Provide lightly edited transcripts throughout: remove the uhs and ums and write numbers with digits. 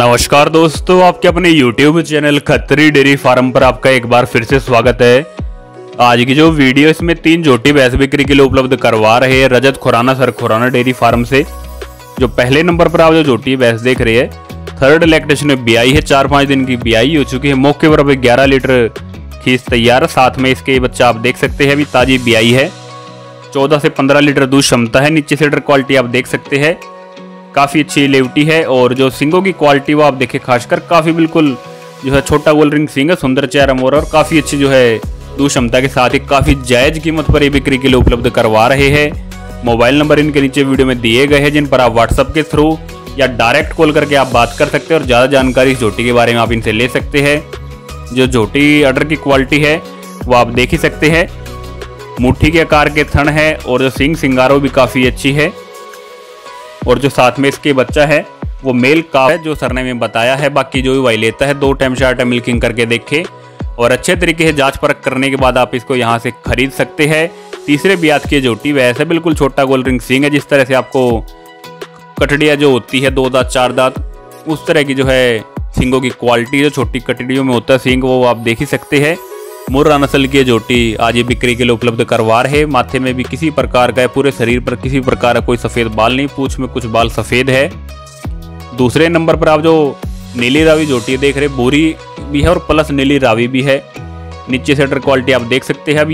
नमस्कार दोस्तों, आपके अपने YouTube channel Khatri dairy farm पर आपका एक बार फिर से स्वागत है। आज की जो वीडियो इसमें 3 झोटी भैंस बिक्री के लिए उपलब्ध करवा रहे हैं Rajat Khurana sir Khurana dairy farm से। जो पहले नंबर पर आप जो झोटी भैंस देख रहे हैं, थर्ड लैक्टेशन में ब्याई है, 4-5 दिन की ब्याई हो चुकी है। मौके पर अभी 11 लीटर खींच तैयार, साथ में इसके बच्चा आप देख सकते हैं अभी ताजी ब्याई है। 14 से 15 लीटर दूध क्षमता है। नीचे से क्वालिटी आप देख सकते हैं, काफ़ी अच्छी लेवटी है। और जो सिंगों की क्वालिटी वो आप देखें, खासकर काफ़ी बिल्कुल जो है छोटा गोल रिंग सिंग है, सुंदर चेहरा मोर और काफ़ी अच्छी जो है दूध क्षमता के साथ ही काफ़ी जायज़ कीमत पर ये बिक्री के लिए उपलब्ध करवा रहे हैं। मोबाइल नंबर इनके नीचे वीडियो में दिए गए हैं, जिन पर आप व्हाट्सअप के थ्रू या डायरेक्ट कॉल करके आप बात कर सकते हैं और ज़्यादा जानकारी इस झोटी के बारे में आप इनसे ले सकते हैं। जो झोटी अडर की क्वालिटी है वो आप देख ही सकते हैं। मुट्ठी के आकार के थन है और जो सिंग सिंगारो भी काफ़ी अच्छी है। और जो साथ में इसके बच्चा है वो मेल का है, जो सर ने में बताया है। बाकी जो भी वही लेता है 2 टाइम 4 टाइम मिल्किंग करके देखे और अच्छे तरीके से जांच परख करने के बाद आप इसको यहाँ से खरीद सकते हैं। तीसरे ब्याज की झोटी वैसे बिल्कुल छोटा गोल रिंग सींग है। जिस तरह से आपको कटड़िया जो होती है 2 दांत 4 दांत, उस तरह की जो है सींगों की क्वालिटी जो छोटी कटड़ियों में होता है सींग, वो आप देख ही सकते हैं। मुर्रा नस्ल की झोटी आज ये बिक्री के लिए उपलब्ध करवा रहे। माथे में भी किसी प्रकार का है, पूरे शरीर पर किसी प्रकार का कोई सफ़ेद बाल नहीं, पूंछ में कुछ बाल सफ़ेद है। दूसरे नंबर पर आप जो नीली रावी झोटी देख रहे, भूरी भी है और प्लस नीली रावी भी है। नीचे से क्वालिटी आप देख सकते हैं, अभी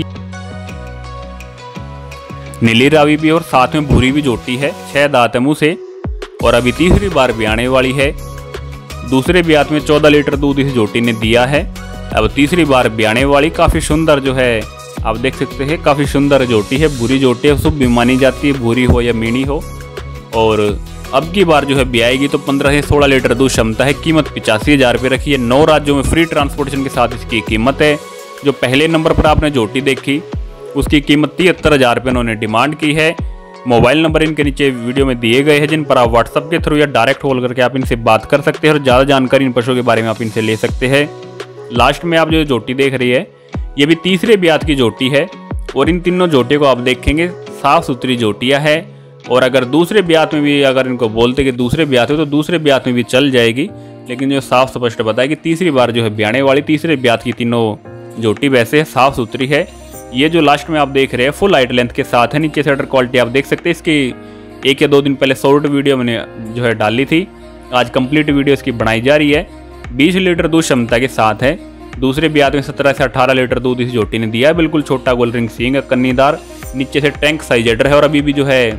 नीली रावी भी और साथ में भूरी भी झोटी है। 6 दांत है मुँह से और अभी तीसरी बार ब्याने वाली है। दूसरे ब्यात में 14 लीटर दूध इस झोटी ने दिया है। अब तीसरी बार ब्याने वाली काफ़ी सुंदर जो है आप देख सकते हैं, काफ़ी सुंदर झोटी है। बुरी झोटी है, शुभ भी मानी जाती है, बुरी हो या मीणी हो। और अब की बार जो है ब्याएगी तो 15 से 16 लीटर दूध क्षमता है। कीमत 85,000 रुपये रखी है। 9 राज्यों में फ्री ट्रांसपोर्टेशन के साथ इसकी कीमत है। जो पहले नंबर पर आपने झोटी देखी उसकी कीमत 73,000 रुपये उन्होंने डिमांड की है। मोबाइल नंबर इनके नीचे वीडियो में दिए गए हैं, जिन पर आप व्हाट्सअप के थ्रू या डायरेक्ट कॉल करके आप इनसे बात कर सकते हैं और ज़्यादा जानकारी इन पशुओं के बारे में आप इनसे ले सकते हैं। लास्ट में आप जो झोटी देख रही है ये भी तीसरे ब्यात की झोटी है और इन तीनों झोटियों को आप देखेंगे साफ सुथरी झोटियाँ है। और अगर दूसरे ब्यात में भी अगर इनको बोलते कि दूसरे ब्यात हो तो दूसरे ब्यात में भी चल जाएगी, लेकिन जो साफ स्पष्ट बताया कि तीसरी बार जो है ब्याने वाली तीसरे ब्यात की तीनों झोटी वैसे साफ सुथरी है। ये जो लास्ट में आप देख रहे हैं फुल हाइट लेंथ के साथ है। नीचे से क्वालिटी आप देख सकते हैं। इसकी 1 या 2 दिन पहले शॉर्ट वीडियो मैंने जो है डाली थी, आज कंप्लीट वीडियो इसकी बनाई जा रही है। 20 लीटर दूध क्षमता के साथ है। दूसरे ब्यात में 17 से 18 लीटर दूध इस झोटी ने दिया है। बिल्कुल छोटा गोल रिंग सींग है, कन्नीदार, नीचे से टैंक साइज अडर है और अभी भी जो है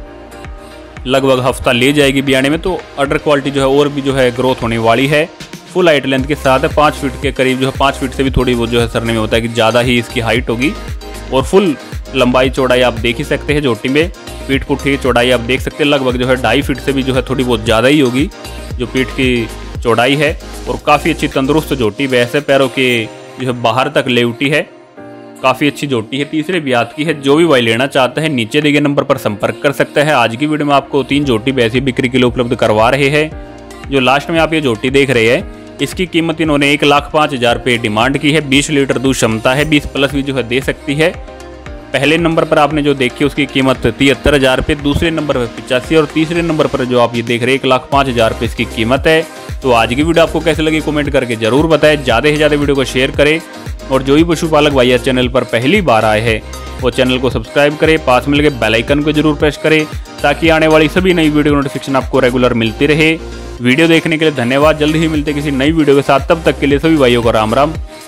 लगभग हफ्ता ले जाएगी ब्याने में, तो अडर क्वालिटी जो है और भी जो है ग्रोथ होने वाली है। फुल हाइट लेंथ के साथ है। 5 फीट के करीब जो है, 5 फीट से भी थोड़ी वो जो है सरने में होता है कि ज़्यादा ही इसकी हाइट होगी। और फुल लंबाई चौड़ाई आप देख ही सकते हैं झोटी में। पीठ पुठी चौड़ाई आप देख सकते हैं, लगभग जो है 2.5 फीट से भी जो है थोड़ी बहुत ज़्यादा ही होगी जो पीठ की चौड़ाई है। और काफ़ी अच्छी तंदुरुस्त झोटी वैसे पैरों के जो है बाहर तक लेवटी है, काफ़ी अच्छी झोटी है। तीसरे ब्यात की है। जो भी वही लेना चाहता है नीचे दिए गए नंबर पर संपर्क कर सकता है। आज की वीडियो में आपको 3 झोटी वैसी बिक्री के लिए उपलब्ध करवा रहे हैं। जो लास्ट में आप ये झोटी देख रहे हैं इसकी कीमत इन्होंने 1,05,000 रुपये डिमांड की है। 20 लीटर दूध क्षमता है, 20 प्लस भी जो है दे सकती है। पहले नंबर पर आपने जो देखी उसकी कीमत 73,000 रुपये, दूसरे नंबर पर 85 और तीसरे नंबर पर जो आप ये देख रहे हैं 1,05,000 रुपये इसकी कीमत है। तो आज की वीडियो आपको कैसे लगी कमेंट करके जरूर बताएं। ज़्यादा से ज़्यादा वीडियो को शेयर करें और जो भी पशुपालक भाई इस चैनल पर पहली बार आए हैं वो चैनल को सब्सक्राइब करें, पास में लगे बेल आइकन को जरूर प्रेस करें ताकि आने वाली सभी नई वीडियो नोटिफिकेशन आपको रेगुलर मिलती रहे। वीडियो देखने के लिए धन्यवाद। जल्द ही मिलते किसी नई वीडियो के साथ, तब तक के लिए सभी भाइयों को राम राम।